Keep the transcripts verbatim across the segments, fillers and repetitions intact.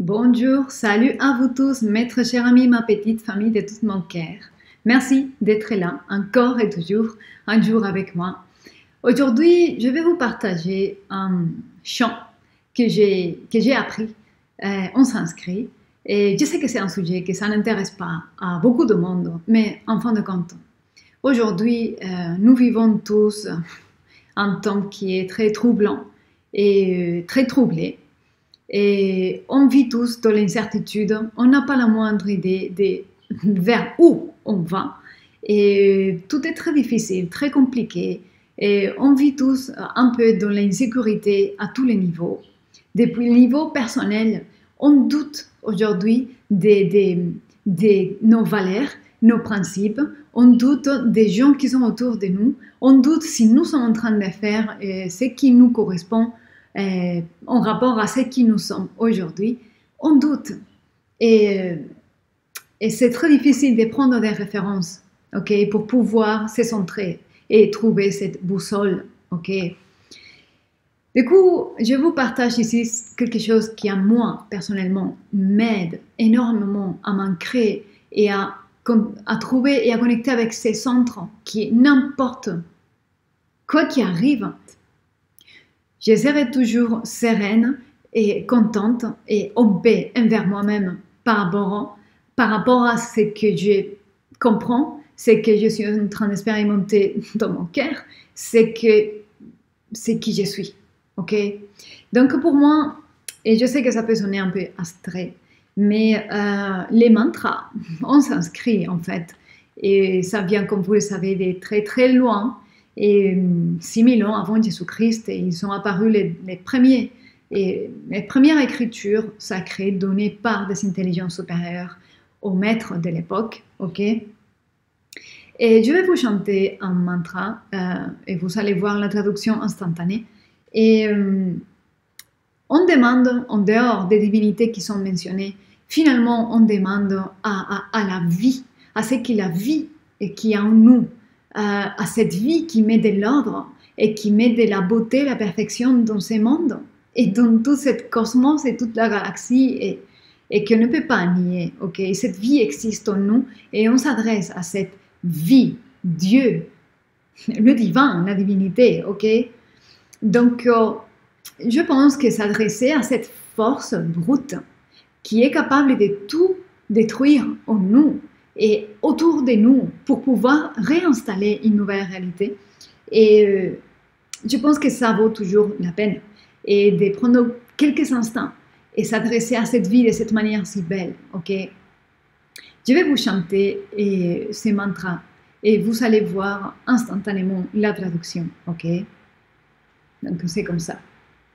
Bonjour, salut à vous tous, maître cher ami, ma petite famille de tout mon cœur. Merci d'être là, encore et toujours, un jour avec moi. Aujourd'hui, je vais vous partager un chant que j'ai que j'ai appris euh, en sanskrit. Et je sais que c'est un sujet que ça n'intéresse pas à beaucoup de monde, mais en fin de compte, aujourd'hui, euh, nous vivons tous un temps qui est très troublant et euh, très troublé. Et on vit tous dans l'incertitude, on n'a pas la moindre idée de vers où on va. Et tout est très difficile, très compliqué. Et on vit tous un peu dans l'insécurité à tous les niveaux. Depuis le niveau personnel, on doute aujourd'hui de, de, de nos valeurs, nos principes. On doute des gens qui sont autour de nous. On doute si nous sommes en train de faire euh, ce qui nous correspond euh, en rapport à ce qui nous sommes aujourd'hui. On doute. Et, euh, et c'est très difficile de prendre des références, ok, pour pouvoir se centrer et trouver cette boussole, ok. Du coup, je vous partage ici quelque chose qui, à moi, personnellement, m'aide énormément à m'ancrer et à, à trouver et à connecter avec ces centres qui, n'importe quoi qui arrive, je serai toujours sereine et contente et en paix envers moi-même par rapport, par rapport à ce que je comprends, ce que je suis en train d'expérimenter dans mon cœur, c'est que c'est qui je suis. Ok? Donc pour moi, et je sais que ça peut sonner un peu abstrait, mais euh, les mantras, on s'inscrit en fait, et ça vient, comme vous le savez, de très très loin. Et six mille ans avant Jésus-Christ, ils sont apparus les, les premiers, et les premières écritures sacrées données par des intelligences supérieures aux maîtres de l'époque, ok? Et je vais vous chanter un mantra, euh, et vous allez voir la traduction instantanée. Et euh, on demande, en dehors des divinités qui sont mentionnées, finalement on demande à, à, à la vie, à ce qui est la vie et qui est en nous, Euh, à cette vie qui met de l'ordre et qui met de la beauté, la perfection dans ce monde et dans tout ce cosmos et toute la galaxie et, et qu'on ne peut pas nier. Okay? Cette vie existe en nous et on s'adresse à cette vie, Dieu, le divin, la divinité. Okay? Donc, euh, je pense que s'adresser à cette force brute qui est capable de tout détruire en nous, et autour de nous pour pouvoir réinstaller une nouvelle réalité. Et euh, je pense que ça vaut toujours la peine et de prendre quelques instants et s'adresser à cette vie de cette manière si belle, ok? Je vais vous chanter et, ces mantras et vous allez voir instantanément la traduction, ok? Donc c'est comme ça.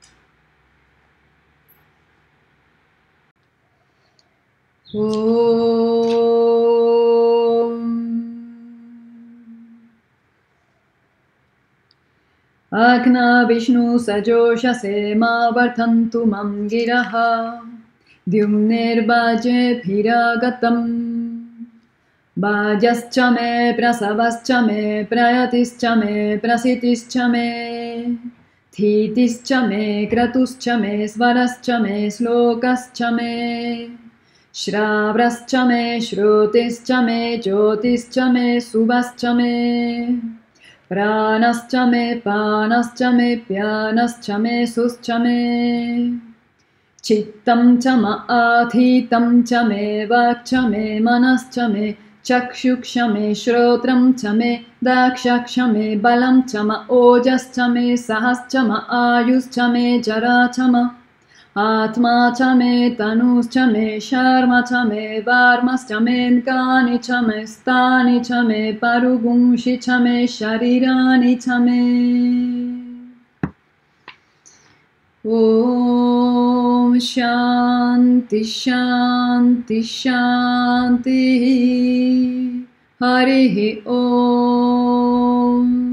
Oh. Agna Vishnu Sajoshase ma vartantu mam giraha Dyumner Vaje Piragatam Vajascha me prasavascha me prayatischa me prasitischa me Thitischa me kratuscha me svarascha me slokascha me Shravrascha me shrutischa me jyotischa me subascha me Pranascha me, panascha me, pyanascha me, suscha me. Chittam cha ma athitam cha me, vakcha me, manascha me, chakshuksha me, shrotram cha me, dakshaksha me, balam cha ma, ojascha me, sahascha ma, ayuscha me, jaracha ma. Atma cha me, tanus cha me, sharma cha me, varmas cha me, nkani cha me, stani cha me, parugunshi cha me, sharirani cha me. Om Shanti Shanti Shanti Harihi Om.